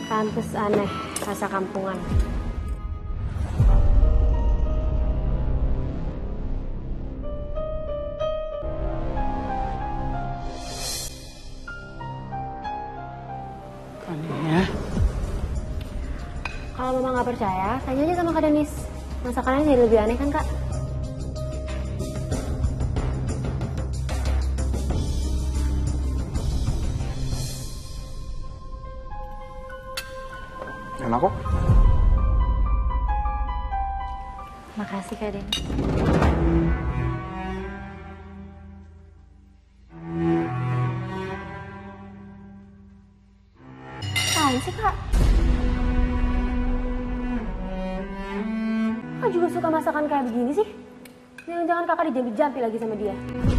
Pantes aneh, rasa kampungan. Aneh ya. Kalau Mama nggak percaya, tanya aja sama Kak Denis. Masakannya jadi lebih aneh kan, Kak? Enak kok. Makasih Kak Denis. Apaan sih, Kak? Kak juga suka masakan kayak begini sih? Jangan-jangan kakak dijampi-jampi lagi sama dia.